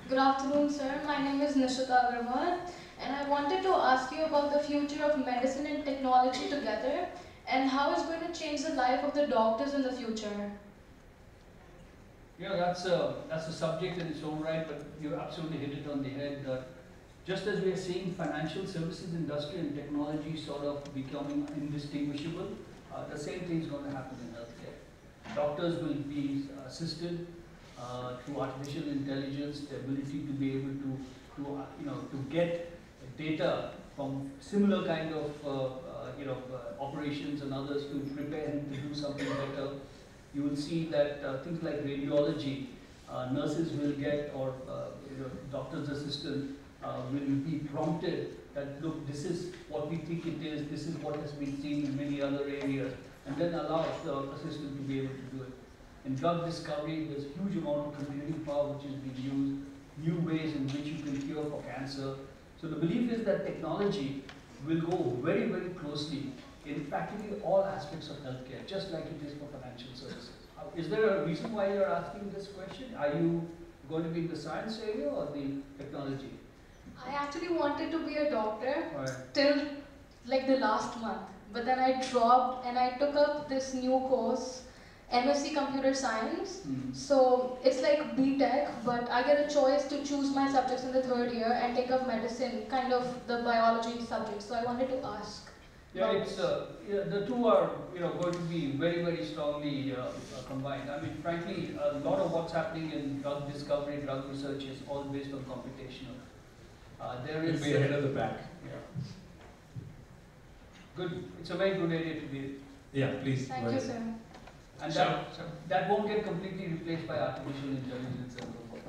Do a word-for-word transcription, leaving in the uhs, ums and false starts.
Good afternoon, sir. My name is Nishita Agarwal, and I wanted to ask you about the future of medicine and technology together, and how it's going to change the life of the doctors in the future. Yeah, that's a, that's a subject in its own right, but you absolutely hit it on the head. That just as we are seeing financial services industry and technology sort of becoming indistinguishable, uh, the same thing is going to happen in healthcare. Doctors will be assisted uh, through artificial intelligence, the ability to be able to, to uh, you know, to get data from similar kind of uh, uh, you know uh, operations and others to prepare him to do something better. You will see that uh, things like radiology, uh, nurses will get, or uh, you know, doctor's assistant uh, will be prompted that, look, this is what we think it is, this is what has been seen in many other areas, and then allow the assistant to be able to do it. In drug discovery, there's a huge amount of computing power which is being used, new ways in which you can cure for cancer. So the belief is that technology will go very, very closely in practically all aspects of healthcare, just like it is for financial services. Uh, Is there a reason why you're asking this question? Are you going to be in the science area or the technology? I actually wanted to be a doctor Right. till like the last month, but then I dropped and I took up this new course, M S C Computer Science. Hmm. So it's like B Tech, but I get a choice to choose my subjects in the third year and take up medicine, kind of the biology subject. So I wanted to ask. Yeah, about it's uh, yeah, the two are you know going to be very very strongly uh, uh, combined. I mean, frankly, a lot of what's happening in drug discovery, drug research is all based on computational. Uh, there You'll is be ahead of the pack. yeah, good. It's a very good area to be in. Yeah, please. Thank go you, ahead. sir. And Sure, that, sure. that won't get completely replaced by artificial intelligence and robots.